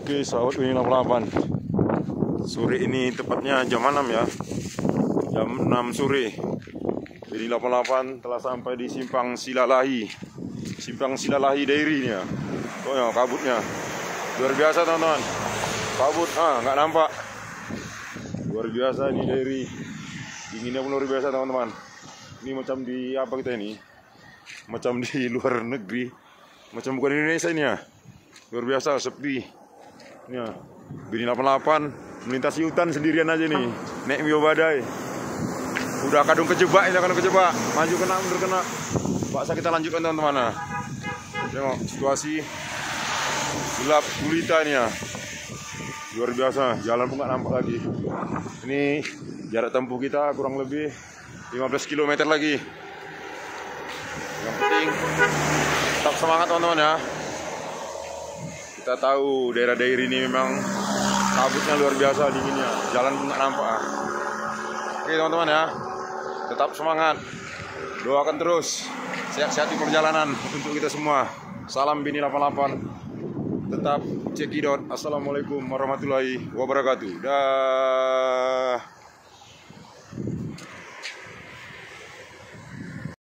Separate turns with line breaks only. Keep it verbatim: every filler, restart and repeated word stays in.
Oke, sahabat Bini delapan delapan. Sore ini tepatnya jam enam ya. Jam enam sore. Bini delapan delapan telah sampai di Simpang Silalahi. Simpang Silalahi Dairy ini ya. Oh ya, kabutnya. Luar biasa teman-teman. Kabut, ah nggak nampak. Luar biasa ini Dairy. Dinginnya pun luar biasa teman-teman. Ini macam di apa kita ini? Macam di luar negeri. Macam bukan Indonesia ini ya. Luar biasa, sepi. Ini ya, Bini delapan delapan melintasi hutan sendirian aja nih. Naik Mio Badai. Udah kadung kejebak, ini kadung kejebak. Maju kena, mundur kena. Paksa kita lanjutkan teman-teman. Nah. Tengok situasi gelap gulita ini ya. Luar biasa, jalan pun nggak nampak lagi. Ini jarak tempuh kita kurang lebih lima belas kilometer lagi. Yang penting tetap semangat teman-teman ya. Kita tahu daerah Dairy ini memang kabutnya luar biasa, dinginnya, jalan pun nggak nampak. Oke teman-teman ya, tetap semangat, doakan terus, sehat-sehat di perjalanan untuk kita semua. Salam Bini delapan delapan, tetap cekidot. Assalamualaikum warahmatullahi wabarakatuh. Dah.